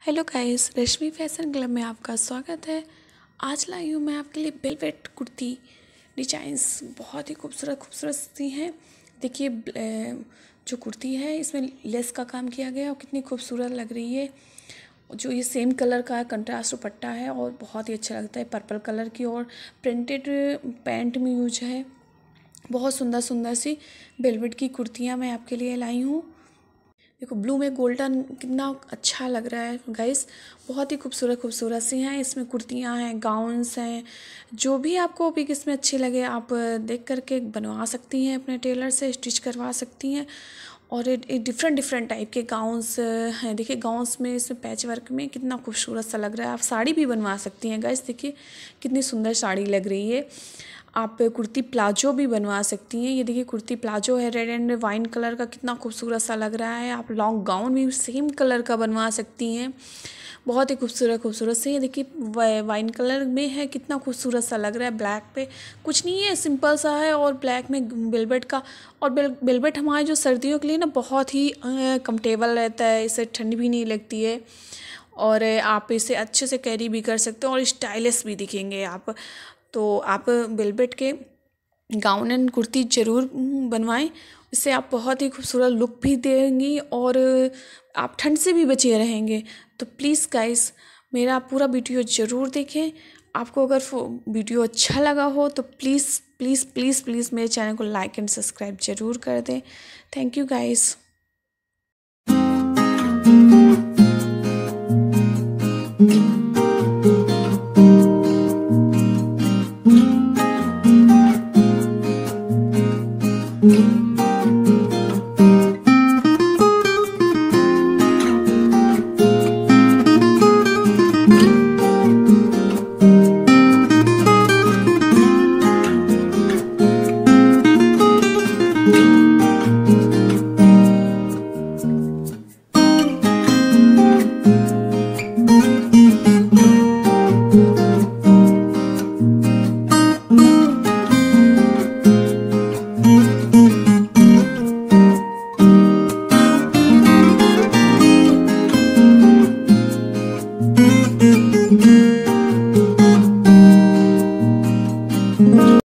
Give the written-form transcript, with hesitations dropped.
Hello guys, Rashmi fashion club में आपका स्वागत है। आज लाई हूँ मैं आपके लिए वेलवेट कुर्ती डिजाइंस बहुत ही खूबसूरत खूबसूरत सी हैं। देखिए जो कुर्ती है इसमें लेस का काम किया गया है और कितनी खूबसूरत लग रही है। जो ये सेम कलर का कंट्रास्ट दुपट्टा है और बहुत ही अच्छा लगता है, पर्पल कलर की और प्रिंटेड पैंट में यूज है। बहुत सुंदर सुंदर सी वेलवेट की कुर्तियाँ मैं आपके लिए लाई हूँ। देखो ब्लू में गोल्डन कितना अच्छा लग रहा है गाइस। बहुत ही खूबसूरत खूबसूरत सी हैं, इसमें कुर्तियाँ हैं, गाउन्स हैं। जो भी आपको पिक इसमें अच्छी लगे आप देख करके बनवा सकती हैं, अपने टेलर से स्टिच करवा सकती हैं। और ये डिफरेंट डिफरेंट टाइप के गाउन्स हैं। देखिए गाउन्स में इसमें पैच वर्क में कितना खूबसूरत सा लग रहा है। आप साड़ी भी बनवा सकती हैं गाइस। देखिए कितनी सुंदर साड़ी लग रही है। आप कुर्ती प्लाजो भी बनवा सकती हैं। ये देखिए कुर्ती प्लाजो है, रेड एंड वाइन कलर का, कितना खूबसूरत सा लग रहा है। आप लॉन्ग गाउन भी सेम कलर का बनवा सकती हैं। बहुत ही खूबसूरत खूबसूरत से। ये देखिए वाइन कलर में है, कितना खूबसूरत सा लग रहा है। ब्लैक पे कुछ नहीं है, सिंपल सा है और ब्लैक में वेलवेट का। और वेलवेट हमारे जो सर्दियों के लिए ना बहुत ही कंफर्टेबल रहता है, इससे ठंड भी नहीं लगती है और आप इसे अच्छे से कैरी भी कर सकते हो और स्टाइलिश भी दिखेंगे आप। तो आप वेलवेट के गाउन एंड कुर्ती ज़रूर बनवाएं। इससे आप बहुत ही खूबसूरत लुक भी देंगी और आप ठंड से भी बचे रहेंगे। तो प्लीज़ गाइस मेरा पूरा वीडियो ज़रूर देखें। आपको अगर वीडियो अच्छा लगा हो तो प्लीज़ प्लीज़ प्लीज़ प्लीज़ मेरे चैनल को लाइक एंड सब्सक्राइब ज़रूर कर दें। Thank you guys.